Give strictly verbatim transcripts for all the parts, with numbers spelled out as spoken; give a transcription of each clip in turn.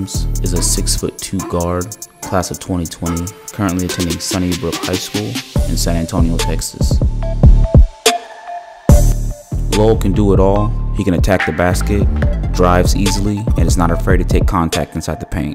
Williams is a six foot two guard, class of twenty twenty, currently attending Sunnybrook High School in San Antonio, Texas. Lowell can do it all. He can attack the basket, drives easily, and is not afraid to take contact inside the paint.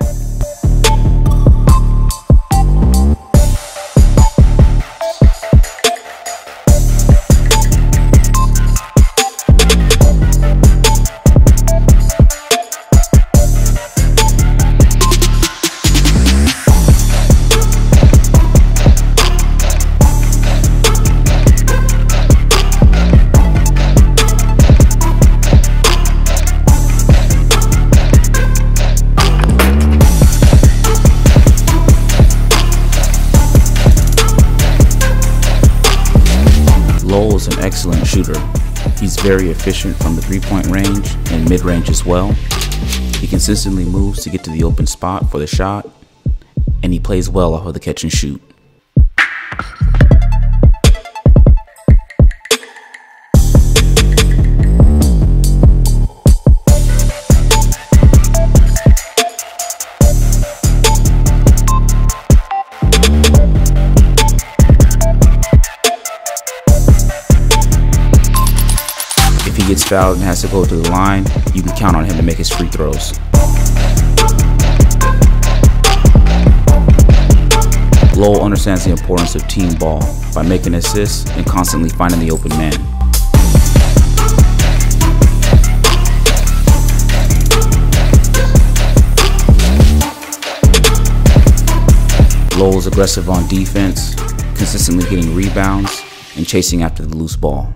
Lowell is an excellent shooter. He's very efficient from the three-point range and mid-range as well. He consistently moves to get to the open spot for the shot, and he plays well off of the catch and shoot. If he gets fouled and has to go to the line, you can count on him to make his free throws. Lowell understands the importance of team ball by making assists and constantly finding the open man. Lowell is aggressive on defense, consistently getting rebounds and chasing after the loose ball.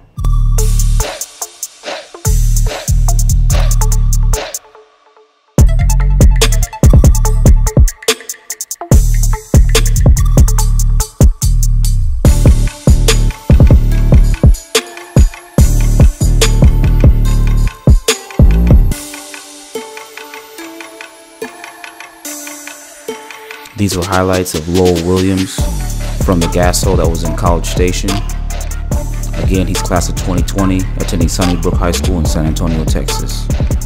These were highlights of Lowell Williams from the gas hole that was in College Station. Again, he's class of twenty twenty, attending Sunnybrook High School in San Antonio, Texas.